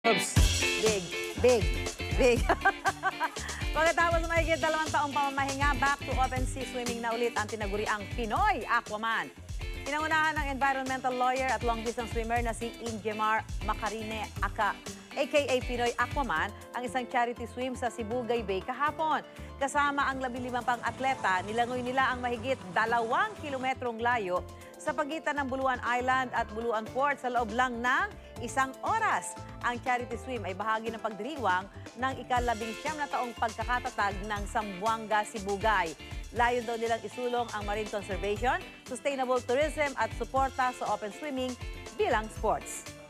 Oops. Big, big, big. Pagkatapos mahigit 2 taong pamamahinga, back to open sea swimming na ulit ang tinaguriang Pinoy Aquaman. Pinangunahan ng environmental lawyer at long-distance swimmer na si Ingemar Macarine aka Pinoy Aquaman ang isang charity swim sa Sibugay Bay kahapon. Kasama ang 15 pang atleta, nilangoy nila ang mahigit 2 kilometrong layo sa pagitan ng Buluan Island at Buluan Port sa loob lang ng 1 oras. Ang charity swim ay bahagi ng pagdiriwang ng ika-19 na taong pagkakatatag ng Zamboanga, Sibugay. Layon daw nilang isulong ang marine conservation, sustainable tourism at suporta sa open swimming bilang sports.